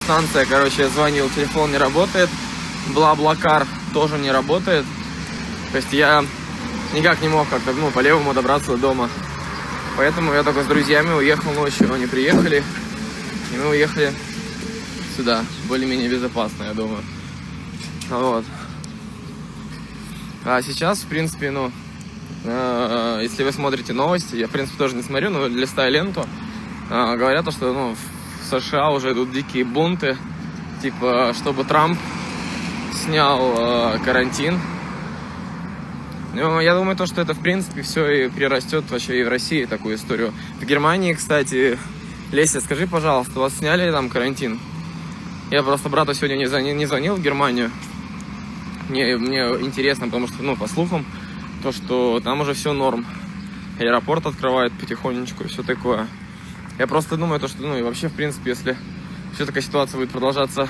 станция, короче, я звонил, телефон не работает, Блаблакар тоже не работает. То есть я никак не мог как-то, ну, по-левому добраться до дома. Поэтому я только с друзьями уехал ночью, они приехали, и мы уехали сюда, более-менее безопасно, я думаю. Вот. А сейчас, в принципе, ну, если вы смотрите новости, я, в принципе, тоже не смотрю, но листаю ленту, говорят, что, ну, в США уже идут дикие бунты, типа, чтобы Трамп снял карантин. Ну, я думаю, то, что это, в принципе, все и перерастет вообще и в России такую историю. В Германии, кстати, Леся, скажи, пожалуйста, вас сняли там карантин? Я просто брату сегодня не звонил в Германию. Мне интересно, потому что, ну, по слухам, то, что там уже все норм. Аэропорт открывает потихонечку и все такое. Я просто думаю, то, что, ну, и вообще, в принципе, если все такая ситуация будет продолжаться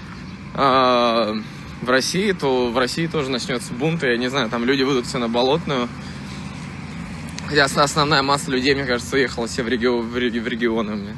в России, то в России тоже начнется бунт. Я не знаю, там люди выйдут все на Болотную. Хотя основная масса людей, мне кажется, уехала все в регионы. Мне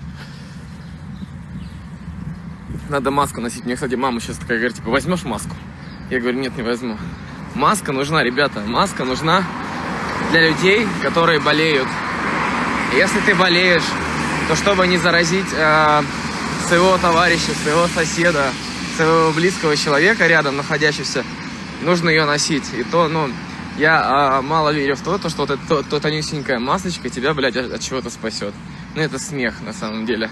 надо маску носить. Мне, кстати, мама сейчас такая говорит, типа, возьмешь маску? Я говорю, нет, не возьму. Маска нужна, ребята. Маска нужна для людей, которые болеют. Если ты болеешь, то чтобы не заразить своего товарища, своего соседа, своего близкого человека рядом находящегося, нужно ее носить. И то, ну, я мало верю в то, что вот эта тонюсенькая масочка тебя, блядь, от чего-то спасет. Ну, это смех, на самом деле.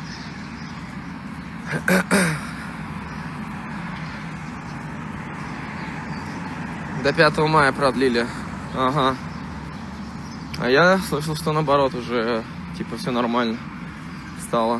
До 5 мая продлили. Ага. А я слышал, что наоборот уже, типа, все нормально стало.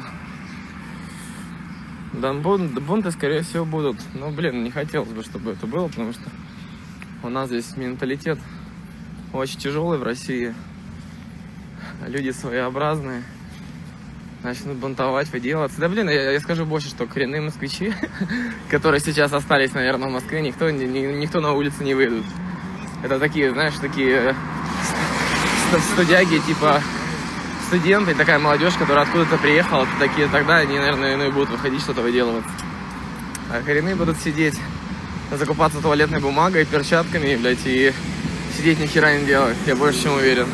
Да, бунты, скорее всего, будут. Но, блин, не хотелось бы, чтобы это было, потому что у нас здесь менталитет очень тяжелый в России. Люди своеобразные. Начнут бунтовать, выделываться. Да, блин, я скажу больше, что коренные москвичи, которые сейчас остались, наверное, в Москве, никто на улице не выйдут. Это такие, знаешь, такие студяги, типа студенты, такая молодежь, которая откуда-то приехала, такие, тогда они, наверное, будут выходить, что-то выделываться. А коренные будут сидеть, закупаться туалетной бумагой, перчатками, блядь, и сидеть ни хера не делать. Я больше чем уверен.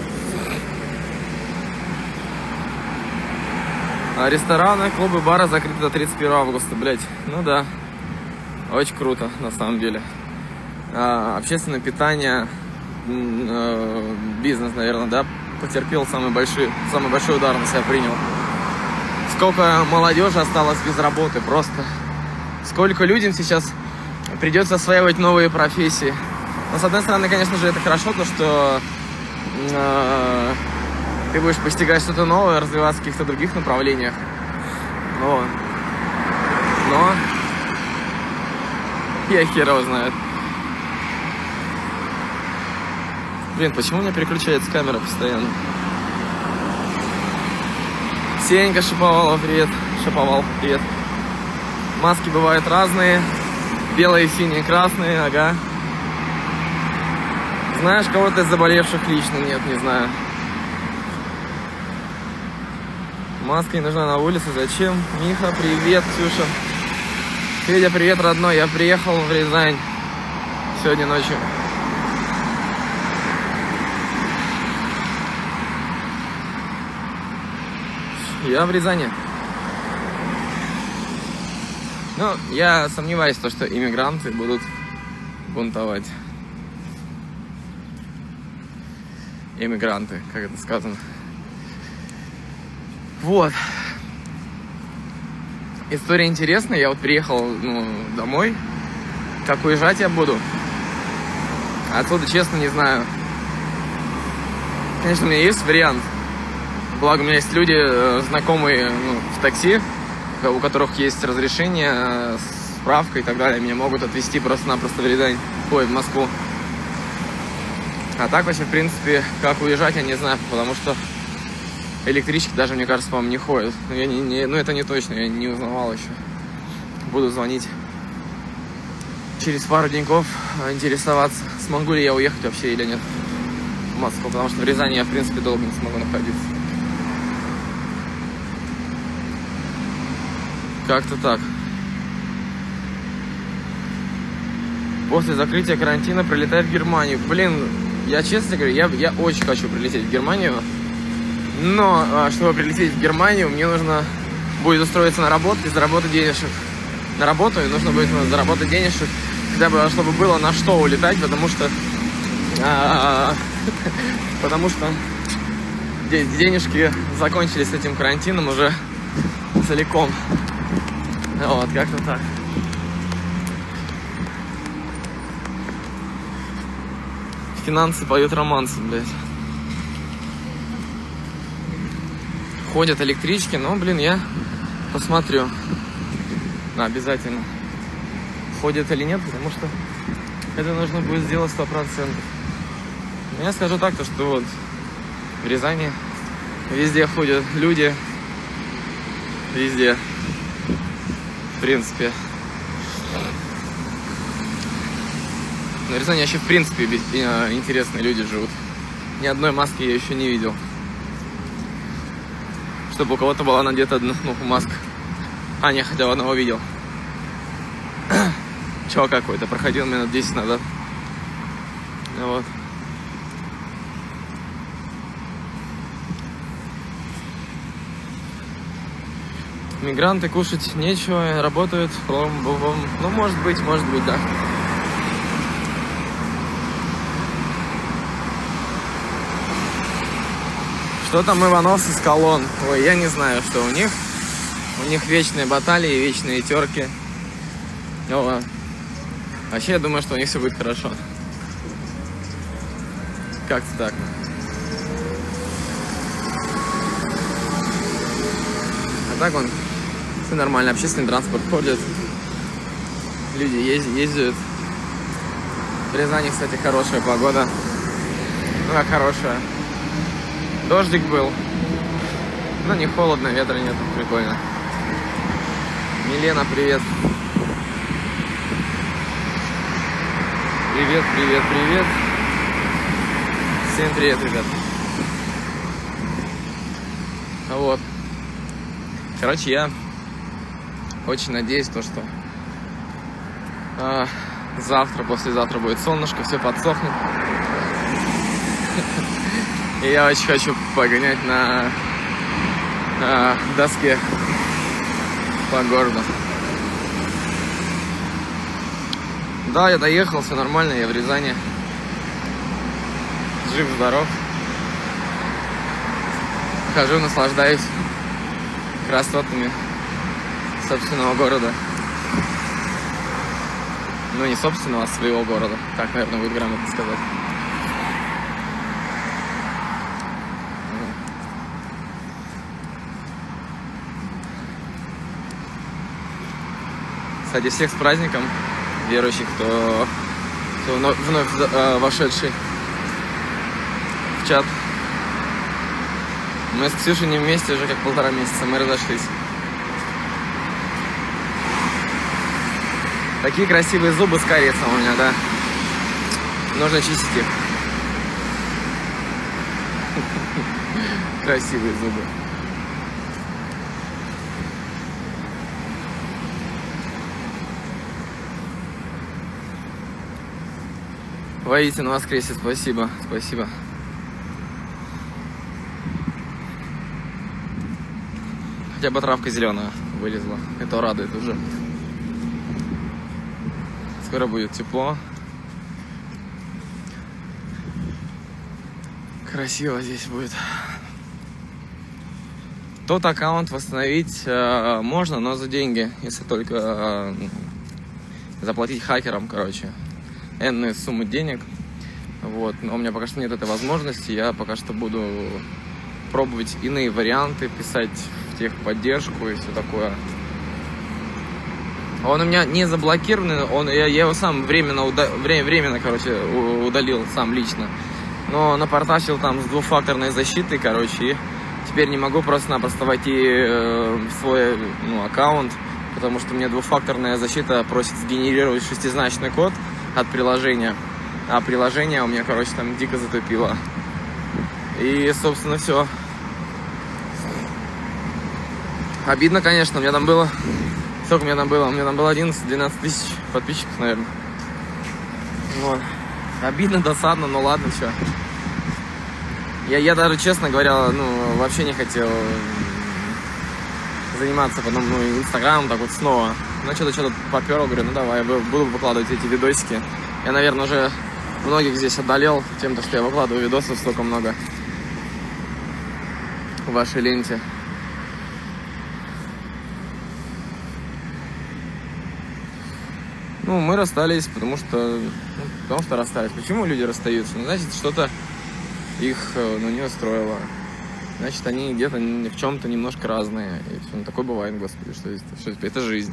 А рестораны, клубы, бары закрыты до 31 августа, блядь. Ну да, очень круто, на самом деле. Общественное питание, бизнес, наверное, да, потерпел самый большой удар на себя принял. Сколько молодежи осталось без работы, просто. Сколько людям сейчас придется осваивать новые профессии. Но, с одной стороны, конечно же, это хорошо, то, что ты будешь постигать что-то новое, развиваться в каких-то других направлениях. Но я хер его знает. Блин, почему у меня переключается камера постоянно? Сенька Шаповалов, привет. Шаповал, привет. Маски бывают разные. Белые, синие, красные, ага. Знаешь кого-то из заболевших лично? Нет, не знаю. Маска не нужна на улице. Зачем? Миха, привет, Ксюша. Федя, привет, родной. Я приехал в Рязань сегодня ночью. Я в Рязани. Ну, я сомневаюсь в том, что иммигранты будут бунтовать. Иммигранты, как это сказано. Вот. История интересная. Я вот приехал, ну, домой. Как уезжать я буду? Отсюда, честно, не знаю. Конечно, у меня есть вариант. Благо, у меня есть люди, знакомые, ну, в такси, у которых есть разрешение, справка и так далее. Меня могут отвезти просто-напросто в Рязань, ой, в Москву. А так вообще, в принципе, как уезжать, я не знаю, потому что электрички даже, мне кажется, по-моему, не ходят. Но ну, это не точно, я не узнавал еще. Буду звонить через пару деньков, интересоваться, смогу ли я уехать вообще или нет в Москву, потому что в Рязани я, в принципе, долго не смогу находиться. Как-то так. после закрытия карантина прилетает в Германию. Блин, я честно говорю, я очень хочу прилететь в Германию. Но, чтобы прилететь в Германию, мне нужно будет устроиться на работу и заработать денежек. На работу, и нужно будет заработать денежек, хотя бы, чтобы было на что улетать, потому что денежки закончились с этим карантином уже целиком. Вот, как-то так. Финансы поют романсы, блядь. Ходят электрички, но, блин, я посмотрю. Обязательно. Ходят или нет, потому что это нужно будет сделать 100%. Но я скажу так, что вот в Рязани везде ходят люди. Везде. В принципе. На Рязани вообще в принципе интересные люди живут. Ни одной маски я еще не видел. Чтобы у кого-то была надета, маска. А, не, хотя одного видел. Чувак какой-то проходил минут 10 назад. Вот. Мигранты, кушать нечего, работают. Ну, может быть, да. Что там ивановцы с колонн? Ой, я не знаю, что у них. У них вечные баталии, вечные терки. О, вообще, я думаю, что у них все будет хорошо. Как-то так. А так все нормально. Общественный транспорт ходит. Люди ездят. В Рязани, кстати, хорошая погода. Ну, как хорошая. Дождик был. Но не холодно, ветра нет. Прикольно. Милена, привет. Привет. Всем привет, ребят. Вот. Короче, я очень надеюсь, что завтра, послезавтра будет солнышко, все подсохнет. И я очень хочу погонять на доске по городу. Да, я доехал, все нормально, я в Рязани. Жив-здоров. Хожу, наслаждаюсь красотами собственного города. Ну, не собственного, а своего города. Так, наверное, будет грамотно сказать. Кстати, всех с праздником верующих, кто вновь вошедший в чат. Мы с Ксюшей не вместе уже как 1,5 месяца, мы разошлись. Такие красивые зубы с кариесом у меня, да. Нужно чистить их. Красивые зубы. Воистину воскресе, спасибо. Хотя бы травка зеленая вылезла. Это радует уже. Скоро будет тепло. Красиво здесь будет. Тот аккаунт восстановить можно, но за деньги. Если только заплатить хакерам, короче. Энную сумму денег. Вот. Но у меня пока что нет этой возможности. Я пока что буду пробовать иные варианты, писать в техподдержку и все такое. Он у меня не заблокированный, я его сам временно удалил сам лично. Но напортачил там с двухфакторной защитой, короче, и теперь не могу просто-напросто войти в свой аккаунт, потому что мне двухфакторная защита просит сгенерировать 6-значный код от приложения, а приложение у меня, короче, там дико затупило. И, собственно, все. Обидно, конечно, у меня там было... Сколько у меня там было? У меня там было 11-12 тысяч подписчиков, наверное. Вот. Обидно, досадно, но ладно, что. Я даже, честно говоря, ну, вообще не хотел заниматься потом, ну, Инстаграмом так вот снова. Ну, что-то поперл, говорю, ну, давай, буду выкладывать эти видосики. Я, наверное, уже многих здесь одолел тем, что я выкладываю видосов столько много в вашей ленте. Ну, мы расстались, потому что расстались. Почему люди расстаются? Ну, значит, что-то их, ну, не устроило. Значит, они где-то в чем-то немножко разные. И все, ну, такое бывает, господи, что это жизнь.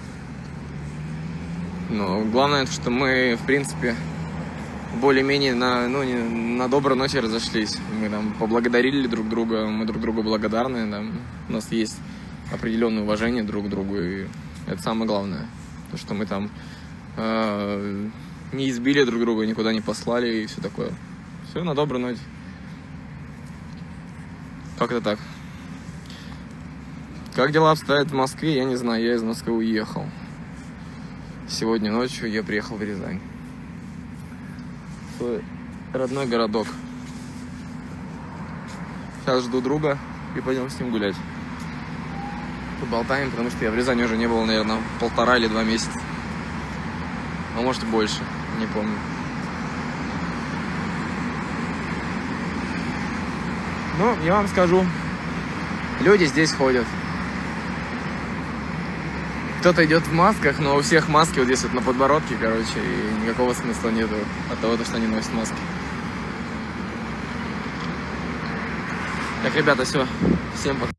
Но главное, что мы, в принципе, более-менее на доброй ноте разошлись. Мы там поблагодарили друг друга, мы друг другу благодарны. Там, у нас есть определенное уважение друг к другу, и это самое главное. То, что мы там не избили друг друга, никуда не послали и все такое. Все на доброй ноте. Как-то так. Как дела обстоят в Москве, я не знаю. Я из Москвы уехал. Сегодня ночью я приехал в Рязань. Свой родной городок. Сейчас жду друга и пойдем с ним гулять. Поболтаем, потому что я в Рязани уже не был, наверное, 1,5 или 2 месяца. А может и больше, не помню. Ну, я вам скажу, люди здесь ходят. Кто-то идет в масках, но у всех маски вот здесь вот на подбородке, короче, и никакого смысла нету от того, что они носят маски. Так, ребята, все. Всем пока.